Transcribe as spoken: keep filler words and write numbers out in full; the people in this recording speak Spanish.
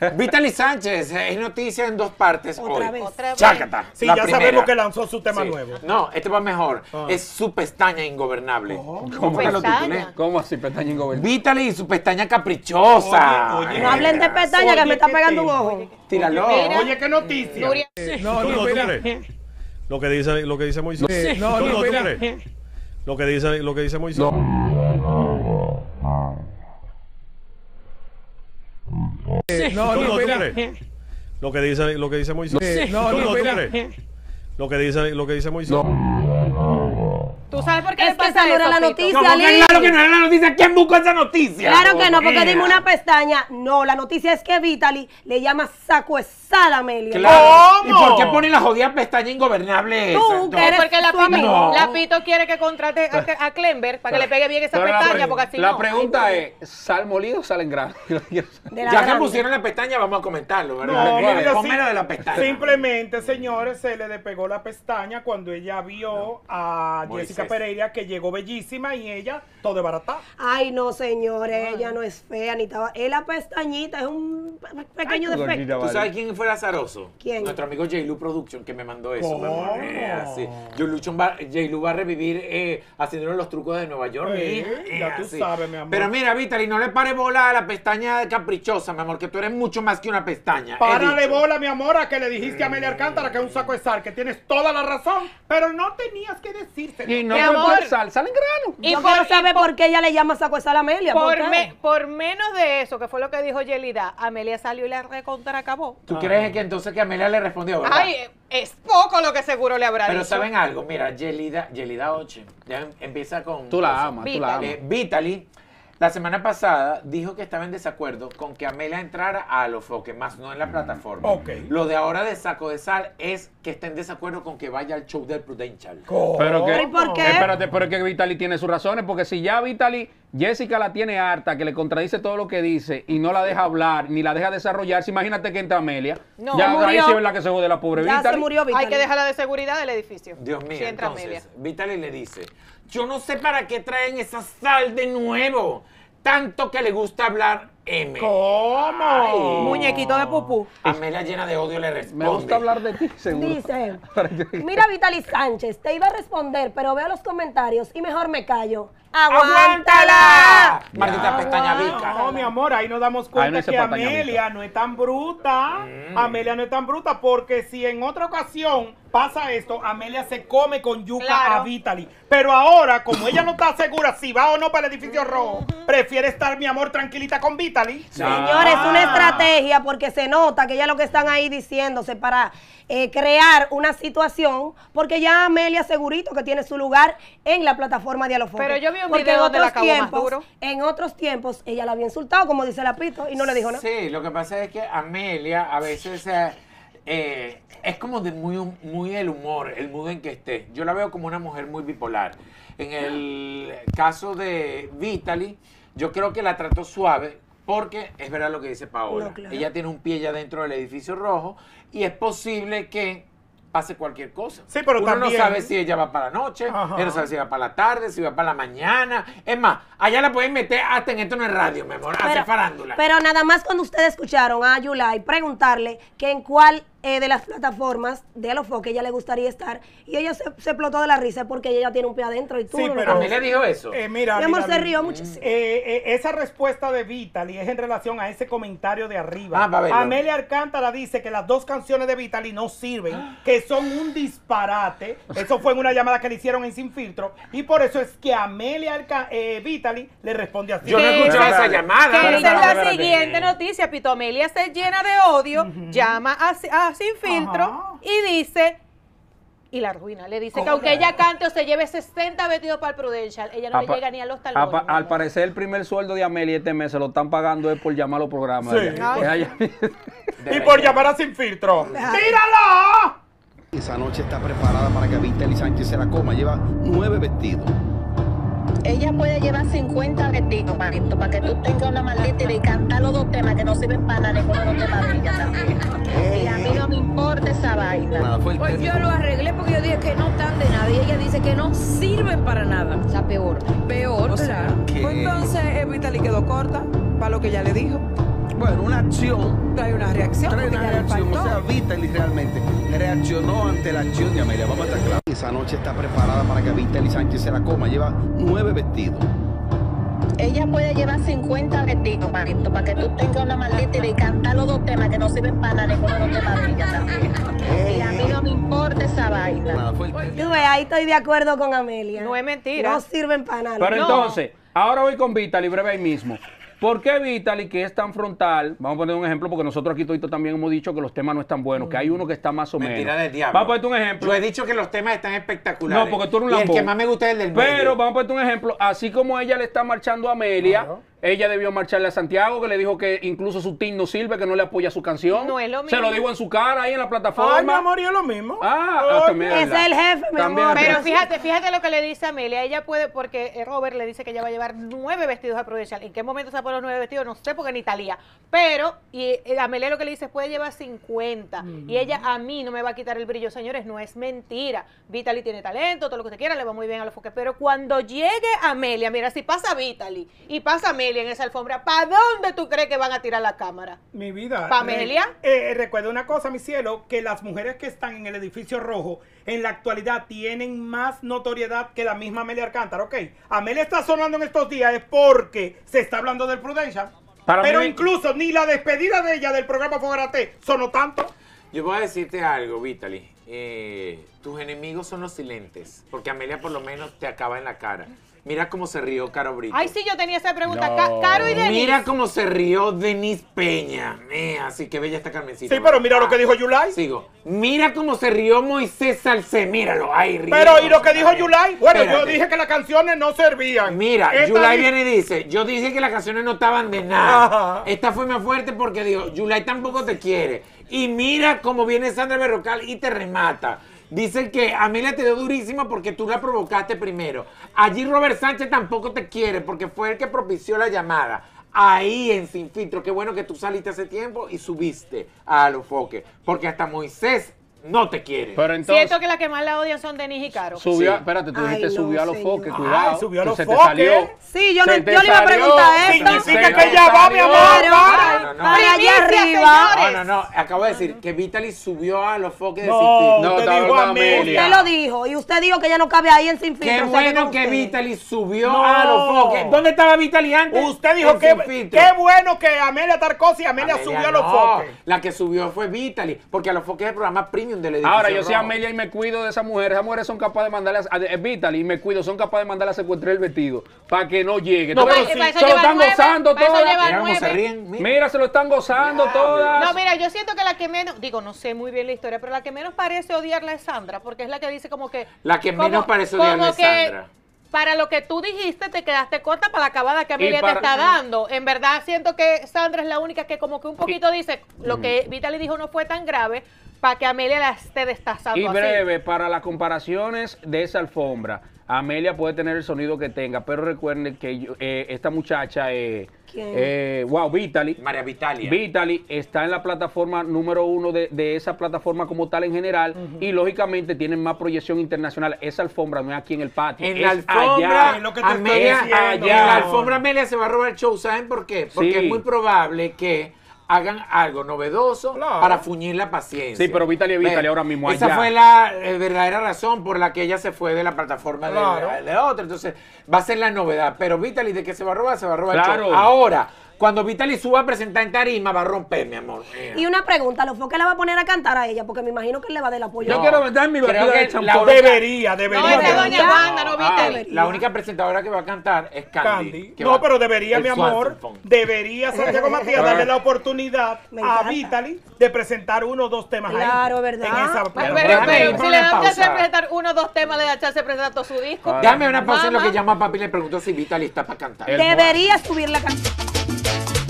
Vitaly Sánchez es noticia en dos partes Otra hoy. vez. Otra Chácata. Sí, la ya primera. sabemos que lanzó su tema Sí. nuevo. No, este va mejor. Ah. Es su pestaña ingobernable. ¿Cómo? ¿Cómo que lo Pestaña. titulé? ¿Cómo así, pestaña ingobernable? Vitaly y su pestaña caprichosa. Oye, oye. No hablen de pestaña que Oye, me está qué pegando un tema. ojo. Tíralo. Mira. Oye, qué noticia. Nuria. No, no, ¿Tú espera. crees? Lo que dice, lo que dice Moisés. No, ¿Tú no, tú espera. crees? Lo que dice, lo que dice Moisés. No. No, ¿Tú no, tú espera. crees? Lo que dice, lo que dice Moisés. No, ¿Tú no, tú espera. crees? Lo que dice, lo que dice Moisés. ¿Tú sabes por qué Es le que pasa esa no era eso, la Pito? noticia. ¿Cómo que Liz. claro que no era la noticia? ¿Quién buscó esa noticia? Claro que no, porque Mira. dimos una pestaña. No, la noticia es que Vitaly le llama sacuesada a Amelia. Claro. ¿Y ¿Cómo? por qué pone la jodida pestaña ingobernable Tú, esa? que entonces? Es eres porque la su Pito, amigo. la Pito quiere que contrate a, a Klember para que le pegue bien esa Pero la pestaña, pre- porque así La no. pregunta es, ¿sal molido o sal en grano? De la Ya que grande. pusieron la pestaña, vamos a comentarlo, ¿verdad? No, Bueno, mira, ponme sí. lo de la pestaña. Simplemente, señores, se le despegó la pestaña cuando ella vio a Moisés. Jessica Pereira, que llegó bellísima, y ella todo de barata. Ay, no, señores, ella no es fea ni estaba. Es la pestañita, es un pequeño Ay, defecto. gordita, ¿Tú vale. sabes quién fue azaroso? ¿Quién? Nuestro amigo J-Lu Production, que me mandó eso. mi ¿Cómo? amor. Eh, sí. J-Lu va, J-Lu va a revivir eh, haciéndole los trucos de Nueva York. Eh, eh, ya tú así. sabes, mi amor. Pero mira, Vitaly, no le pare bola a la pestaña caprichosa, mi amor, que tú eres mucho más que una pestaña. he Párale dicho. bola, mi amor, a que le dijiste a Amelia Alcántara que es un saco de sal, que tienes toda la razón, pero no tenías que decírselo. Y no Mi fue amor. por sal, sal en grano. Y Yo por- quiero saber y por- por qué ella le llama sacuesada a Amelia. ¿Por, Por, qué? me- por menos de eso, que fue lo que dijo Yelida, Amelia salió y la recontra acabó. ¿Tú crees que entonces que Amelia le respondió, verdad? Ay, es poco lo que seguro le habrá Pero dicho. ¿saben algo? Mira, Yelida, Yelida Oche, ya em- empieza con... Tú la cosas. amas, tú Vítali. la amas. Eh, Vitaly, la semana pasada, dijo que estaba en desacuerdo con que Amelia entrara a Alofoque, más no en la plataforma. Ok. Lo de ahora de Saco de Sal es que está en desacuerdo con que vaya al show del Prudential. Pero que, ¿Pero y por qué? Espérate, pero es que Vitaly tiene sus razones, porque si ya Vitaly, Jessica la tiene harta, que le contradice todo lo que dice y no la deja hablar, ni la deja desarrollarse, imagínate que entra Amelia. No. ya Se ahí murió. sí es la que se jode la pobre Ya Vitaly. se murió Vitaly. Hay que dejarla de seguridad del edificio. Dios mío, Si entra entonces, Amelia. Vitaly le dice, yo no sé para qué traen esa sal de nuevo, tanto que le gusta hablar M. ¿Cómo? Muñequito de pupú. Amelia llena de odio le responde. Me gusta hablar de ti, seguro. Dice, mira Vitaly Sánchez, te iba a responder, pero veo los comentarios y mejor me callo. ¡Aguántala! Maldita pestaña vica. No, mi amor, ahí nos damos Ahí cuenta no dice que pestaña Amelia no es tan bruta. Amelia no es tan bruta porque si en otra ocasión pasa esto, Amelia se come con yuca Claro. a Vitaly. Pero ahora, como ella no está segura si va o no para el edificio rojo, prefiere estar, mi amor, tranquilita con Vitaly. Señores, es una estrategia porque se nota que ya lo que están ahí diciéndose para eh, crear una situación, porque ya Amelia segurito que tiene su lugar en la plataforma de Alofoque. Pero yo vi un Porque video en donde la otros acabó más tiempos, duro. en otros tiempos ella la había insultado, como dice la Pito, y no le dijo nada. Sí, lo que pasa es que Amelia a veces eh, eh, es como de muy, muy el humor, el mood en que esté. Yo la veo como una mujer muy bipolar. En el caso de Vitaly, yo creo que la trató suave porque es verdad lo que dice Paola. No, claro. Ella tiene un pie ya dentro del edificio rojo y es posible que pase cualquier cosa. Sí, pero Uno también- no sabe si ella va para la noche, Ajá. ella no sabe si va para la tarde, si va para la mañana. Es más, allá la pueden meter hasta en esto no es radio, mi amor, hacer farándula. pero nada más cuando ustedes escucharon a Yulai preguntarle que en cuál eh, de las plataformas de Alofoque ella le gustaría estar, y ella se, se explotó de la risa porque ella ya tiene un pie adentro y tú Sí, no lo pero- conoces. Amelia dijo eso. Eh, mira, Mi amor mira, se mira. rió muchísimo. Eh, eh, esa respuesta de Vitaly es en relación a ese comentario de arriba. Ah, va a verlo. Amelia Alcántara dice que las dos canciones de Vitaly no sirven, que son un disparate. Eso fue en una llamada que le hicieron en Sin Filtro. Y por eso es que Amelia Alca eh, Vitaly le responde así. Yo no Que- escuché esa Espérate. llamada. Que Espérate, esa es espérate, la espérate. siguiente noticia. Pito Amelia se llena de odio, llama a, a Sin Filtro Ajá. y dice, y la arruina, le dice que aunque ella cante o se lleve sesenta vestidos para el Prudential, ella no Apa- le llega ni a los apa- talones. al parecer el primer sueldo de Amelia este mes se lo están pagando es por llamar a los programas. Sí. Ella- Ay. ella- Y por llamar a Sin Filtro. ¡Tírala! Esa noche está preparada para que Vitaly Sánchez se la coma. Lleva nueve vestidos. Ella puede llevar cincuenta vestidos, manito, para que tú tengas una maldita idea y cantar los dos temas que no sirven para nada, ninguno de los temas de ella también. Y a mí no me importa esa vaina. Nada, fue el Pues técnico. yo lo arreglé porque yo dije que no están de nada y ella dice que no sirven para nada. O sea, peor. Peor, O sea, claro. pues entonces eh, Vitaly quedó corta para lo que ella le dijo. bueno, una acción. Trae una reacción. Trae porque una ya le reacción, o faltó. sea, Vitaly realmente reaccionó ante la acción de Amelia. Vamos a estar claros. Esa noche está preparada para que Vitaly Sánchez se la coma. Lleva nueve vestidos. Ella puede llevar cincuenta vestidos, manito, para que tú tengas una maldita idea y cantar los dos temas que no sirven para nada, ninguno de los temas de ella también. Y a mí no me importa esa vaina. Nada, fue el- Tú ves, ahí estoy de acuerdo con Amelia. No es mentira. No sirven para nada. Pero No. entonces, ahora voy con Vitaly, breve ahí mismo. ¿Por qué Vitaly, que es tan frontal? Vamos a poner un ejemplo, porque nosotros aquí todito también hemos dicho que los temas no están buenos, que hay uno que está más o menos. Mentira del diablo. Vamos a ponerte un ejemplo. Yo he dicho que los temas están espectaculares. No, porque tú eres un Y el lambón. que más me gusta es el del Pero medio. vamos a ponerte un ejemplo. Así como ella le está marchando a Amelia, Claro. ella debió marcharle a Santiago, que le dijo que incluso su team no sirve, que no le apoya su canción. No es lo Se lo mismo. digo en su cara, ahí en la plataforma. Ay, mi amor, y es lo mismo. Ah, Oye. también Ese es el jefe, mi También amor. es Pero verdad. fíjate, fíjate lo que le dice Amelia. Ella puede, porque eh, Robert le dice que ella va a llevar nueve vestidos a Provincial. ¿En qué momento se pone los nueve vestidos? No sé, porque ni Talía. Pero, y eh, Amelia lo que le dice es puede llevar cincuenta. Y ella a mí no me va a quitar el brillo, señores. No es mentira. Vitaly tiene talento, todo lo que usted quiera, le va muy bien a los foques. Pero cuando llegue Amelia, mira, si pasa Vitaly y pasa Amelia en esa alfombra, ¿para dónde tú crees que van a tirar la cámara? Mi vida. ¿Pamelia? Re- eh, recuerda una cosa, mi cielo, que las mujeres que están en el edificio rojo en la actualidad tienen más notoriedad que la misma Amelia Alcántara, ¿ok? Amelia está sonando en estos días es porque se está hablando del Prudential. Para Pero mí- incluso ni la despedida de ella del programa Fogarate sonó tanto. Yo voy a decirte algo, Vitaly. Eh, tus enemigos son los silentes, porque Amelia por lo menos te acaba en la cara. Mira cómo se rió Caro Brito. Ay, sí, yo tenía esa pregunta. No. Ca- Caro y Denise. Mira cómo se rió Denise Peña. Mira, así que bella esta Carmencita. Sí, pero mira lo que dijo Yulai. Sigo. Mira cómo se rió Moisés Salcé. Míralo. Ay, Pero, ¿y lo que dijo Yulai? Bueno, yo Espérate. dije que las canciones no servían. Mira, Esta Yulai di- viene y dice, yo dije que las canciones no estaban de nada. Ajá. Esta fue más fuerte porque dijo, Yulai tampoco te quiere. Y mira cómo viene Sandra Berrocal y te remata. Dice que Amelia te dio durísima porque tú la provocaste primero. Allí Robert Sánchez tampoco te quiere porque fue el que propició la llamada. Ahí en Sin Filtro, qué bueno que tú saliste hace tiempo y subiste a los foques. Porque hasta Moisés no te quiere. Pero entonces, Siento que las que más la odian son Denise y Caro. subió, Sí. espérate, tú Ay, dijiste no, subió a los señor. foques, Ay, cuidado. subió a que los se te foques. salió. Sí, yo, no, Se yo te le iba a salió. preguntar eso. Significa Se que te ya va, mi salió. amor. Claro. para. No, no, no. Para allá Primicia, arriba. señores. No, no, no. Acabo de decir que Vitaly subió a los foques de No, Sin Filtro. No, te estaba dijo hablando de Amelia. Usted lo dijo. Y usted dijo que ya no cabe ahí en Sin Filtro. Qué o sea, bueno con que ustedes. Vitaly subió No. a los foques. ¿Dónde estaba Vitaly antes? Usted dijo En que Sin Filtro. qué bueno que Amelia Tarcosi y Amelia, Amelia subió a los no. foques. La que subió fue Vitaly, porque a los foques es el programa premium del edificio Ahora, yo soy rojo. Amelia y me cuido de esas mujeres. Esas mujeres son capaces de mandarle a, a, a Vitaly y me cuido, son capaces de mandarle a secuestrar el vestido para que no llegue. No, Tú ves, pero se sí. Para eso lo lleva están nueve, gozando para eso todas. lleva Mira cómo se nueve. ríen. Mira. Mira, se lo están gozando Diablo. todas. No, mira, yo siento que la que menos, digo, no sé muy bien la historia, pero la que menos parece odiarla es Sandra, porque es la que dice como que... La que como- menos parece como odiarla es que Sandra. Para lo que tú dijiste, te quedaste corta para la acabada que Amelia para- te está dando. En verdad, siento que Sandra es la única que como que un poquito dice, lo que Vitaly dijo no fue tan grave, para que Amelia la esté destazando Y así. breve, para las comparaciones de esa alfombra, Amelia puede tener el sonido que tenga, pero recuerden que yo- eh, esta muchacha, eh, ¿Quién? eh, wow, Vitaly, María Vitalia. Vitaly está en la plataforma número uno de, de esa plataforma como tal en general y lógicamente tienen más proyección internacional. Esa alfombra no es aquí en el patio, En es la alfombra, allá. Es lo que te estoy Amelia, diciendo, en mi la amor. alfombra Amelia se va a robar el show. ¿Saben por qué? Porque Sí. es muy probable que hagan algo novedoso Claro. para fuñir la paciencia. Sí, pero Vitaly es Vitaly Ve, ahora mismo Esa allá. fue la eh, verdadera razón por la que ella se fue de la plataforma de- Claro. de, de otra. Entonces, va a ser la novedad. Pero Vitaly, de que se va a robar, se va a robar el Claro. show. Ahora, cuando Vitaly suba a presentar en tarima, va a romper, mi amor. Mira. Y una pregunta, ¿los foques la va a poner a cantar a ella? Porque me imagino que él le va a dar el apoyo. Yo No. quiero meter mi Creo batida que de la champón. única- Debería, debería. No, esa es debería. doña Wanda, no Ah, Vitaly. la única presentadora que va a cantar es Candy. Candy. que No, va- pero debería, el mi amor, Swanson. debería Santiago Matías darle la oportunidad Me a encanta. Vitaly de presentar uno o dos temas ahí. Claro, ¿verdad? En esa Pero, Pero pero, déjame pero ir por si una le dan chance de pausa. presentar uno o dos temas, le da chance de presentar todo su disco. Ah. Dame una pausa en lo Mamá. que llamo a papi y le pregunto si Vitaly está para cantar. El- Debería subir la canción.